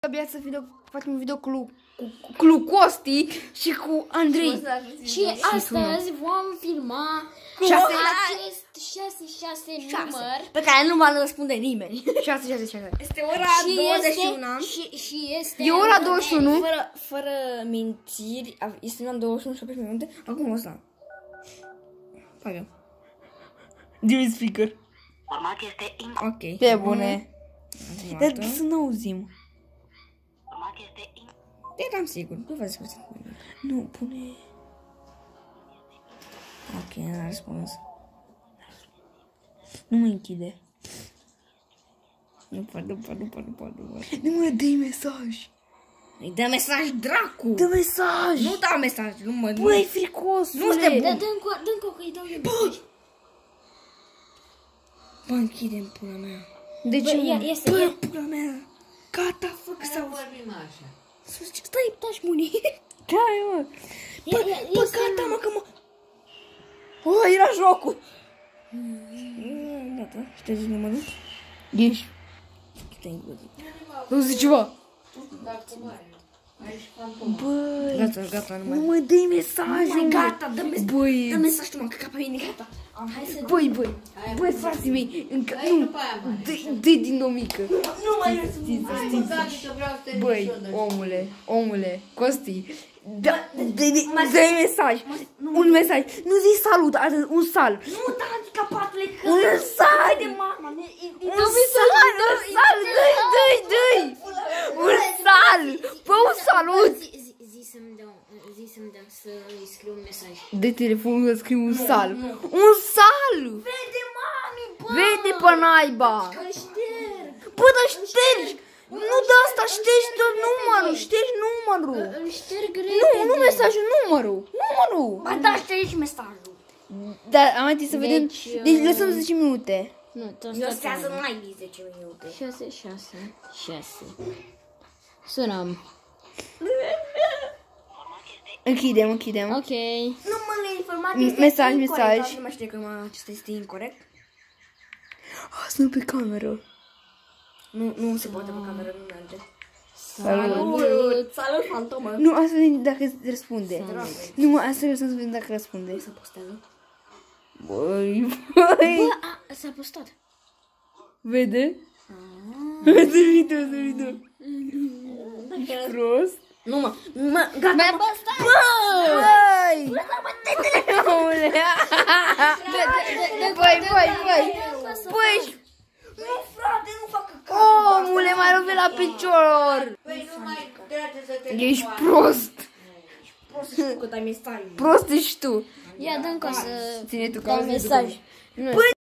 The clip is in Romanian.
Abia să facem un video cu Costi și cu Andrei. Și astăzi vom filma acest 666 număr pe care nu va răspunde nimeni. 666. Este ora 21. Și este E ora 21. Fără mințiri, este ora 21 și 18 minute. Acum o să am. Pagă. Dim speaker. Urmat este Ok. Pe bune. Dar Dar să nu auzim. urmat este eram sigur. Nu vă zic. Nu, pune. Ok, n-a răspuns. Nu mă închide. Nu poate. Nu mă dai mesaj. Îi dă mesaj, dracu! Dă mesaj. Nu dau mesaj, nu mă... Băi, fricos. Nu stai bun. Dă-ncă că-i dau eu mesaj. Bă, închide-mi pula mea. De ce? Bă, pula mea. Gata, fă că s-au... Stai, taci muni. Da, mă. Bă, gata, mă, că mă... Oh, era jocul. Gata, ștergi numărul? Ești. Te îngrozit. Nu zici ceva. Băi. Gata, nu Nu mai... mă dai mesaj. Gata, dă mesaj. Băi. Dă mesaj tu, mă, că pe mine, gata. Băi, frații mei, încă nu, dă-i din o mică. Nu mai Băi, omule, Costi, dă-i mesaj, un mesaj, nu zici salut, atât, un sal. Nu, da, handicapatule, că... Un sal, de mama, dă-i, un sal, bă, un salut. Zi să-mi dea să-i scriu un mesaj. De telefonul să scriu un sal, un sal. Vede, mami, bă! Vede pe naiba. Îl șterg! Bă, dar ștergi! Nu de asta, ștergi tot numărul, ștergi numărul. Îl șterg repede. Nu mesajul, numărul. Ba da, ștergi mesajul! Dar am mai să vedem. Deci lăsăm 10 minute. Nu, tot Eu stea să nu mai bii 10 minute. 666. Sunăm. Închidem. Ok. Numărul informatic este Mesaj. Nu mai știu că acesta este incorect. Sună pe cameră. Nu se poate pe cameră, nu merge. Salut, fantomă! Nu, asta vedem dacă răspunde. Nu, mă, asta lăsăm să vedem dacă răspunde. Să postează. Băi. Bă, s-a postat. Vede? Vede video. Ești prost? Nu, mă, gata, Mi-a mă! postat. Băi! Băi! Nu, frate, nu fac căcat! Omule, m-ai lovit la picior! Păi nu mai trebuie să te... Ești prost! Prost să știu cât ai mesaj. Prost ești tu! Ia, dă-mi ca să... Ține tu dau ca mesaj.